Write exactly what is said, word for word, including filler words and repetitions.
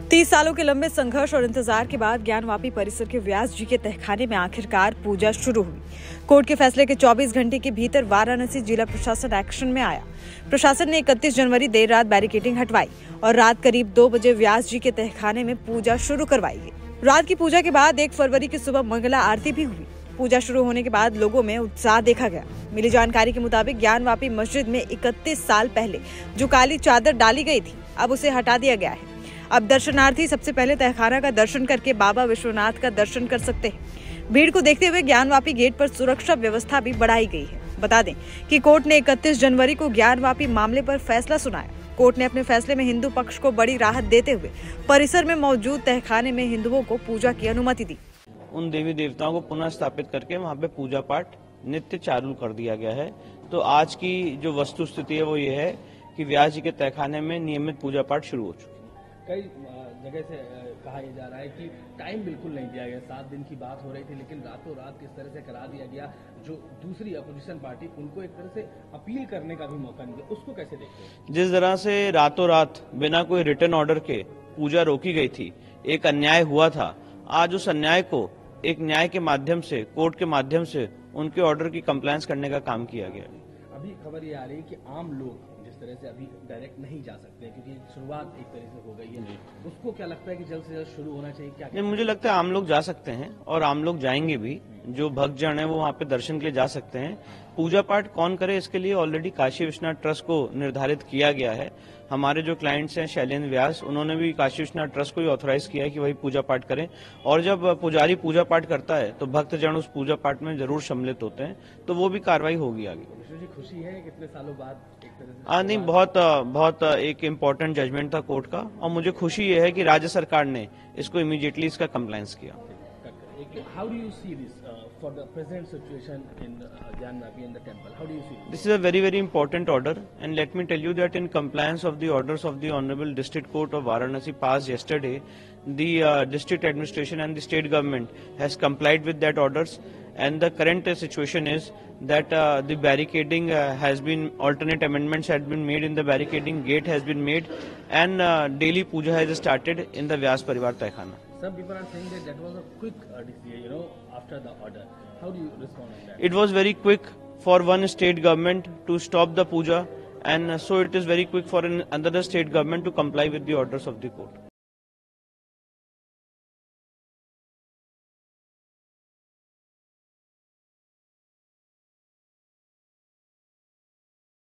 तीस सालों के लंबे संघर्ष और इंतजार के बाद ज्ञानवापी परिसर के व्यास जी के तहखाने में आखिरकार पूजा शुरू हुई। कोर्ट के फैसले के चौबीस घंटे के भीतर वाराणसी जिला प्रशासन एक्शन में आया। प्रशासन ने इकतीस जनवरी देर रात बैरिकेडिंग हटवाई और रात करीब दो बजे व्यास जी के तहखाने में पूजा शुरू करवाई गई। रात की पूजा के बाद एक फरवरी की सुबह मंगला आरती भी हुई। पूजा शुरू होने के बाद लोगों में उत्साह देखा गया। मिली जानकारी के मुताबिक ज्ञानवापी मस्जिद में इकतीस साल पहले जो काली चादर डाली गई थी, अब उसे हटा दिया गया है। अब दर्शनार्थी सबसे पहले तहखाना का दर्शन करके बाबा विश्वनाथ का दर्शन कर सकते हैं। भीड़ को देखते हुए ज्ञानवापी गेट पर सुरक्षा व्यवस्था भी बढ़ाई गई है। बता दें कि कोर्ट ने इकतीस जनवरी को ज्ञानवापी मामले पर फैसला सुनाया। कोर्ट ने अपने फैसले में हिंदू पक्ष को बड़ी राहत देते हुए परिसर में मौजूद तहखाने में हिंदुओं को पूजा की अनुमति दी। उन देवी देवताओं को पुनः स्थापित करके वहाँ पे पूजा पाठ नित्य चालू कर दिया गया है। तो आज की जो वस्तु स्थिति है वो ये है कि व्यास जी के तहखाने में नियमित पूजा पाठ शुरू हो चुकी है। कई जगह से कहा जा रहा है कि टाइम बिल्कुल नहीं दिया गया। सात दिन की बात हो रही थी, लेकिन रातों रात किस तरह से करा दिया गया। जो दूसरी अपोजिशन पार्टी, उनको एक तरह से अपील करने का भी मौका नहीं दिया, उसको कैसे देखते हैं? जिस तरह से रातों रात बिना कोई रिटर्न ऑर्डर के पूजा रोकी गई थी, एक अन्याय हुआ था। आज उस अन्याय को एक न्याय के माध्यम से, कोर्ट के माध्यम से उनके ऑर्डर की कंप्लायंस करने का काम किया गया। अभी खबर ये आ रही है कि आम लोग जिस तरह से अभी डायरेक्ट नहीं जा सकते क्योंकि शुरुआत एक तरह से हो गई है, उसको क्या लगता है कि जल्द से जल्द शुरू होना चाहिए? क्या नहीं, मुझे लगता है आम लोग जा सकते हैं और आम लोग जाएंगे भी। जो भक्तजन है वो वहाँ पे दर्शन के लिए जा सकते हैं। पूजा पाठ कौन करे इसके लिए ऑलरेडी काशी विश्वनाथ ट्रस्ट को निर्धारित किया गया है। हमारे जो क्लाइंट्स हैं शैलेंद्र व्यास, उन्होंने भी काशी विश्वनाथ ट्रस्ट को ही ऑथराइज किया है कि वही पूजा पाठ करें। और जब पुजारी पूजा पाठ करता है तो भक्तजन उस पूजा पाठ में जरूर सम्मिलित होते हैं, तो वो भी कार्रवाई होगी आगे। खुशी है कितने सालों बाद एक तरह से? हाँ नहीं, बहुत बहुत एक इम्पोर्टेंट जजमेंट था कोर्ट का और मुझे खुशी ये है कि राज्य सरकार ने इसको इमीडिएटली इसका कंप्लायंस किया। How do you see this uh, for the present situation in uh, Jhanvapi and the temple? How do you see this? This is a very very important order, and let me tell you that in compliance of the orders of the Honorable District Court of Varanasi passed yesterday, the uh, district administration and the state government has complied with that orders, and the current uh, situation is that uh, the barricading uh, has been, alternate amendments had been made in the barricading, gate has been made, and uh, daily puja has started in the Vyas Parivar Tehkhana. Some people are saying that that was a quick uh, decision, you know, after the order. How do you respond to that? It was very quick for one state government to stop the puja, and uh, so it is very quick for an, another state government to comply with the orders of the court.